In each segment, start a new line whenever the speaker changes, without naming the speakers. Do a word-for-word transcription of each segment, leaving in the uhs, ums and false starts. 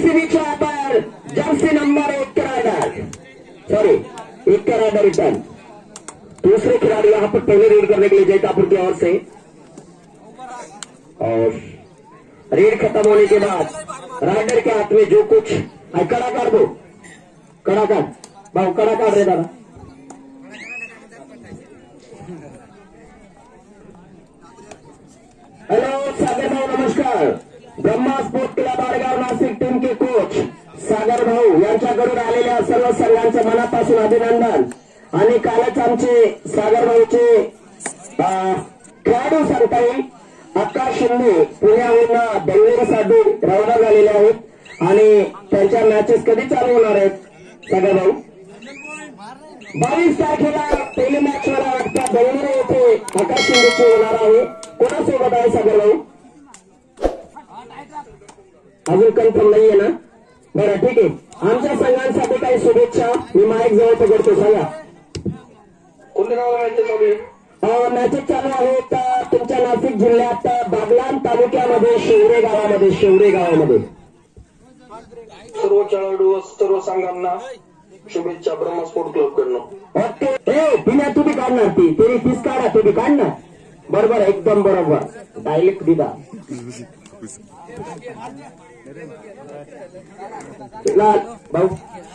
इसी बीच यहाँ पर जर्सी नंबर एक का राइडर, सॉरी एक का राइडर रिटर्न, दूसरे खिलाड़ी यहाँ पर पहले रेड करने के लिए जैतापुर की ओर से, और रेड खत्म होने के बाद राइडर के हाथ में जो कुछ कड़ा कर दो, कड़ा कर बाबू, कड़ा काट रहे दादा। हेलो सागर भाऊ नमस्कार। Brahma sport club Adgaon Nashik team के कोच सागर भाऊ यांच्याकडून आलेल्या सर्व संघांचं मनापासून अभिनंदन। आणि कालच आमचे सागर भाऊचे खेळाडू सांगता येईल आकाश शिंदे पुण्याहून बेंगळुरूसाठी रवाना झालेले आहेत आणि त्यांच्या मॅचेस कधी चालू होणार आहेत सागर भाऊ? बावीस तारखेला पहिली मॅच मला वाटतं बेंगळुरू येथे आकाश शिंदेची होणार आहे। कोणासोबत आहे सागर भाऊ? अजून कन्फर्म नाहीये ना? बरं ठीक आहे, आमच्या संघांसाठी काही शुभेच्छा मी माईक जवळ पकडतो, सांगा कोणत्या गावाला मॅचेस चालू आहे? मॅचेस चालू आहेत तुमच्या नाशिक जिल्ह्यात बागलाण तालुक्यामध्ये शिवरे गावामध्ये, शिवरे गावामध्ये।
सर्व खेळाडू सर्व संघांना शुभेच्छा ब्रह्मा स्पोर्ट क्लब कडनं।
ओके, ए पिण्या तू बी काढणार, ती तेरी तीस काढा, तू बी काढणार, बरोबर एकदम बरोबर, डायरेक्ट दिदा लाल भाऊ।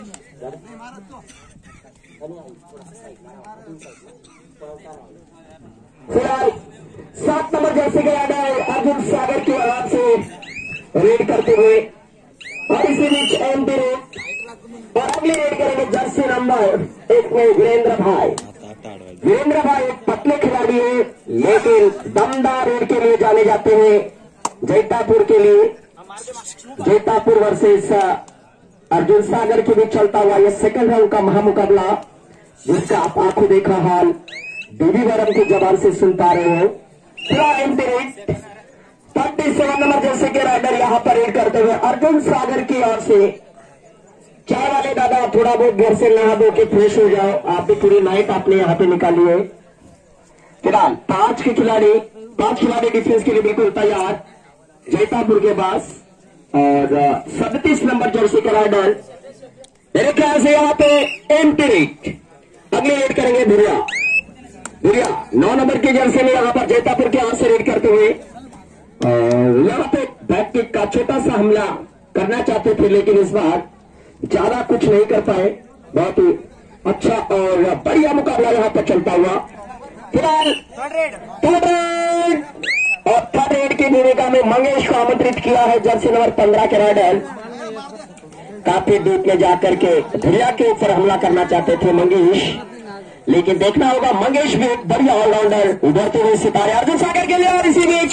फिलहाल सात नंबर जर्सी के राइडर अर्जुन सागर की आवाज से रेड करते हुए और इसी बीच एमपी रेड और अगली रेड करेंगे जर्सी नंबर एक में वीरेंद्र भाई। वीरेंद्र भाई एक पतले खिलाड़ी है लेकिन दमदार रेड के लिए जाने जाते हैं। जैतापुर के लिए, जैतापुर वर्सेस अर्जुन सागर के बीच चलता हुआ यह सेकंड राउंड का महामुकाबला, जिसका आप आंखों देखा हाल बीबी वरम की जबान से सुन पा रहे हो। पूरा एमपी रेड थर्टी सेवन नंबर जैसे के राइडर यहां पर रेड करते हुए अर्जुन सागर की ओर से। चाय वाले दादा थोड़ा बहुत घर से नहा धो के फ्रेश हो जाओ, आप भी पूरी नाइट आपने यहाँ पे निकाली है। फिलहाल पांच के खिलाड़ी पांच खिलाड़ी डिफेंस के लिए बिल्कुल तैयार जैतापुर के पास, और सैंतीस नंबर जर्सी का राइडर मेरे ख्याल से यहाँ पे एमपी रेड अगली रेड करेंगे भुरिया। भुरिया नौ नंबर की जर्सी में यहाँ पर जैतापुर के हाथ से रेड करते हुए, और यहाँ पे बैक किक का छोटा सा हमला करना चाहते थे लेकिन इस बार ज्यादा कुछ नहीं कर पाए। बहुत ही अच्छा और बढ़िया मुकाबला यहाँ पर चलता हुआ। फिलहाल थर्ड रेड और थर्ड रेड की भूमिका में मंगेश को आमंत्रित किया है जर्सी नंबर पंद्रह के राइडर। काफी डीप में जाकर के भुरिया के ऊपर हमला करना चाहते थे मंगेश, लेकिन देखना होगा मंगेश भी एक बढ़िया ऑलराउंडर उभरते हुए सितारे अर्जुन सागर के लिए। और इसी बीच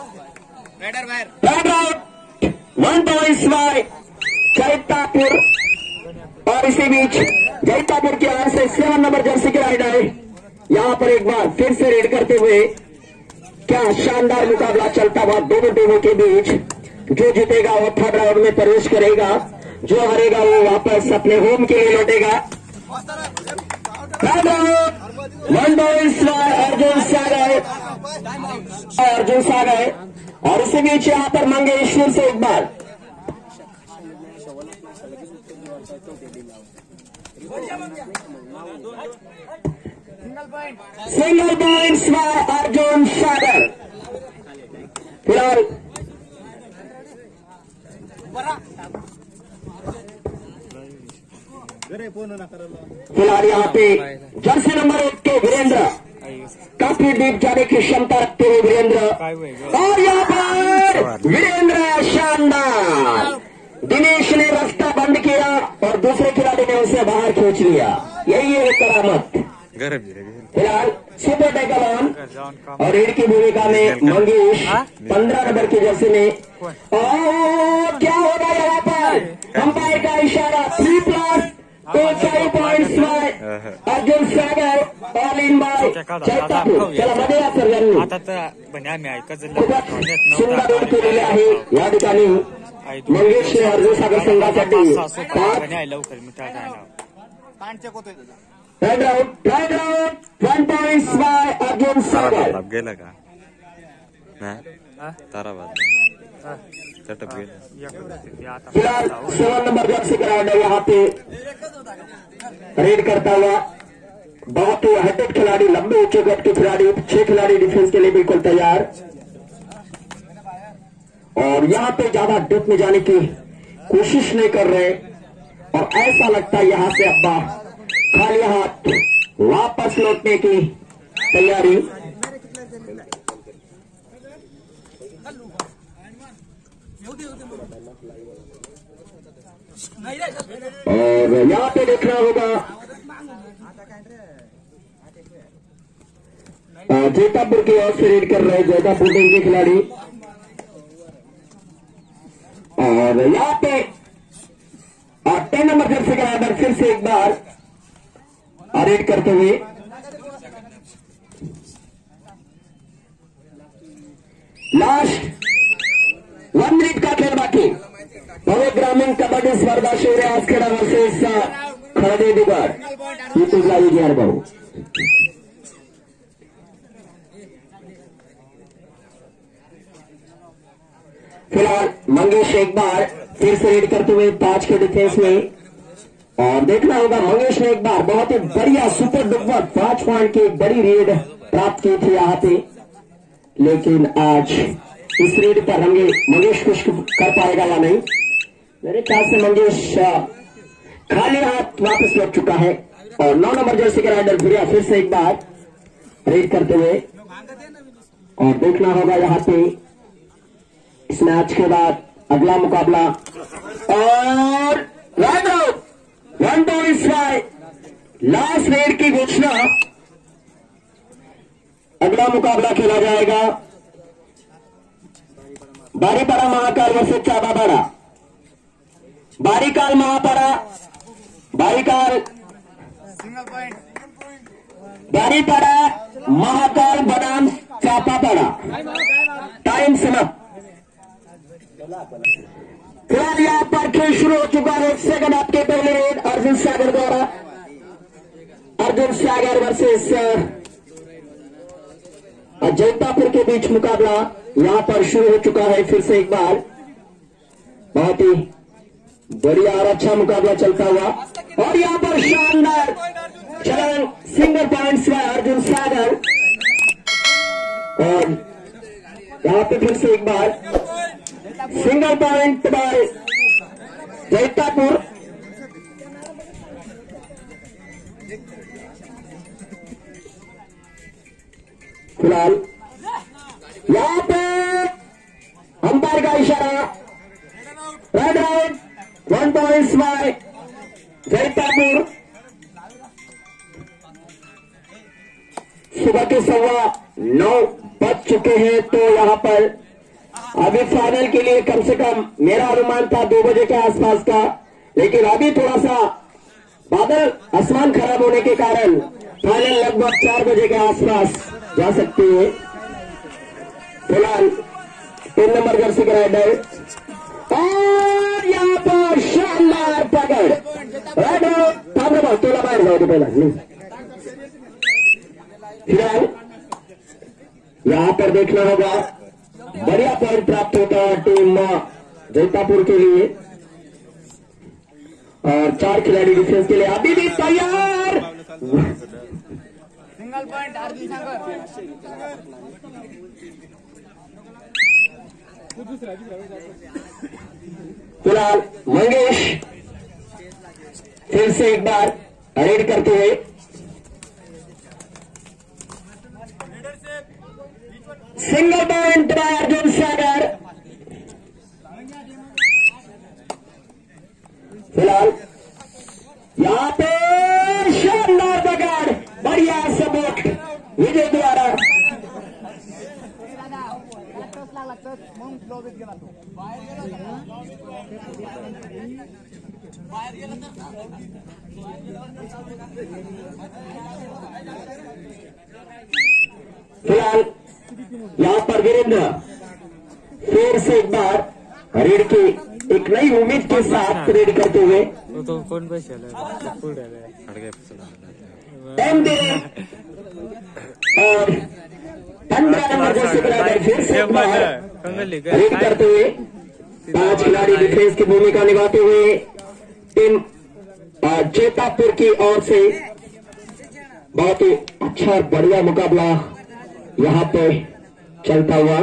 third round one point by Jaitapur, और इसी बीच जैतापुर की ओर से सेवन नंबर जर्सी के राइडर यहां पर एक बार फिर से रेड करते हुए। क्या शानदार मुकाबला चलता हुआ दोनों टीमों के बीच। जो जीतेगा वो थर्ड राउंड में प्रवेश करेगा, जो हारेगा वो वापस अपने होम के लिए लौटेगा। Third round one point Arjun Sagar, Arjun Sagar, और इसी बीच यहां पर मंगेश फिर से एक बार single points by Arjun Sagar. फिलहाल फिलहाल यहाँ पे जर्सी नंबर एक के वीरेंद्र काफी डीप जाने की क्षमता रखते हुए वीरेंद्र, और यहाँ पर वीरेंद्र शानदार। दिनेश ने रास्ता बंद किया और दूसरे खिलाड़ी ने उसे बाहर खींच लिया, यही है करामत। फिलहाल सुपर टैकल ऑन और रेड की भूमिका में मंगेश पंद्रह नंबर की जर्सी में। और क्या होगा यहाँ पर अंपायर का इशारा, थ्री प्लस तो चार points by Arjun Sagar, all in by Jaitapur. चला मध्ये या सर्वांनी खूपच सुंदर रेड केलेले आहे या ठिकाणी मंगेश अर्जुन सागर संघासाठी। Third round third round one points by Arjun Sagar.
गेला का ताराबाद
फिलहाल सेवन नंबर जर्सी का राइडर यहाँ पे रेड करता हुआ, बहुत ही हेडेड खिलाड़ी, लंबे ऊंचे कद के खिलाड़ी, छह खिलाड़ी डिफेंस के लिए बिल्कुल तैयार। और यहाँ पे ज्यादा डेप में जाने की कोशिश नहीं कर रहे और ऐसा लगता है यहाँ से अब्बा खाली हाथ वापस लौटने की तैयारी। और यहाँ पे देखना होगा जैतापुर की ओर से रेड कर रहे हैं जैतापुर टीम के खिलाड़ी। और यहाँ पे टेन नंबर जर्सी का राइडर फिर से एक बार रेड करते हुए। लास्ट वन मिनट का खेल बाकी। भव्य ग्रामीण कबड्डी स्पर्धा शिवरे आसखेड़ा वर्सेस खड़दे दुगार ग्यारह बाबू। फिलहाल मंगेश एक बार फिर से रेड करते हुए पांच के डिफेंस में। और देखना होगा मंगेश ने एक बार बहुत ही बढ़िया सुपर डुपर पांच पॉइंट की बड़ी रेड प्राप्त की थी यहाँ पे, लेकिन आज इस रेड पर होंगे मंगेश कुछ कर पाएगा या नहीं। मेरे ख्याल से मंगेश खाली हाथ वापस लौट चुका है। और नौ नंबर जर्सी का राइडर भैया फिर से एक बार रेड करते हुए। और देखना होगा यहाँ पे इस मैच के बाद अगला मुकाबला। और raider one two five last raid की घोषणा। अगला मुकाबला खेला जाएगा बारीपाड़ा महाकाल वर्सेस चाबापाड़ा। बारीकाल महापाड़ा, बारीकाल बारीपाड़ा महाकाल बनाम चापापाड़ा। टाइम समाप्त। फिलहाल यहाँ पर खेल शुरू हो चुका है। सेकंड हाफ के पहले रेड अर्जुन सागर द्वारा। अर्जुन सागर वर्सेस जैतापुर के बीच मुकाबला यहाँ पर शुरू हो चुका है। फिर से एक बार बहुत ही बढ़िया और अच्छा मुकाबला चलता हुआ। और यहाँ पर शानदार चलन सिंगल पॉइंट्स का अर्जुन सागर। और यहाँ पे फिर से एक बार सिंगल पॉइंट बाय जैतापुर। फिलहाल यहाँ पे अंपायर का इशारा, raid out, one point by Jaitapur. सुबह के सवा नौ बज चुके हैं, तो यहाँ पर अभी फाइनल के लिए कम से कम मेरा अनुमान था दो बजे के आसपास का, लेकिन अभी थोड़ा सा बादल आसमान खराब होने के कारण फाइनल लगभग चार बजे के आसपास जा सकती है। फिलहाल तीन नंबर जर्सी का राइडर और यहाँ पर शानदार पकड़ राइडर थामरे तोला बाहर जाओ पहला। फिलहाल यहाँ पर देखना होगा बढ़िया पॉइंट प्राप्त होता है टीम जैतापुर के लिए। और चार खिलाड़ी डिफेंस के लिए अभी भी तैयार।
Single point Arjun Sagar.
फिलहाल मंगेश फिर से एक बार रेड करते हुए। Single point by Arjun Sagar. फिलहाल यहाँ पे शानदार पकड़, बढ़िया सपोर्ट विजय द्वारा। फिलहाल यहाँ पर वीरेंद्र फिर से एक बार रेड की एक नई उम्मीद के साथ रेड करते हुए टाइम दे रहे और पंद्रह नंबर जैसे फिर से एक बार रेड करते हुए पांच खिलाड़ी डिफेंस की भूमिका निभाते हुए टीम चेतापुर की ओर से बहुत ही अच्छा और बढ़िया मुकाबला यहां पे चलता हुआ।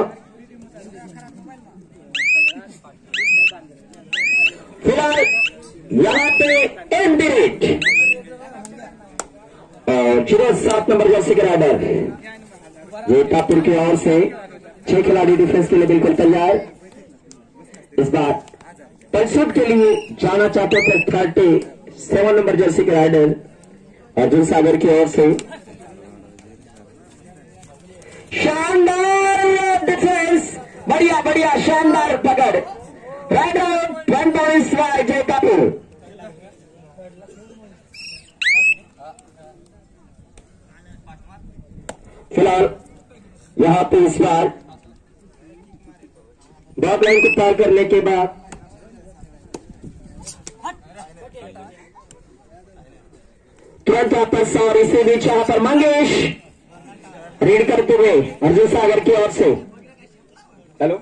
फिलहाल यहां पे एमडीरेट और जीरो सात नंबर जर्सी के राइडर चेतापुर की ओर से छह खिलाड़ी डिफेंस के लिए बिल्कुल तैयार। इस बार परसूट के लिए जाना चाहते थे थर्टी सेवन नंबर जर्सी के राइडर अर्जुन सागर की ओर से शानदार डिफेंस, बढ़िया बढ़िया शानदार पकड़। Raider one points by Jaitapur. फिलहाल यहां पे इस बार डॉट लाइन को पार करने के बाद तुरंत यहाँ पर सौ और इसी बीच यहाँ पर मंगेश रीड करते हुए अर्जुन सागर की ओर से हेलो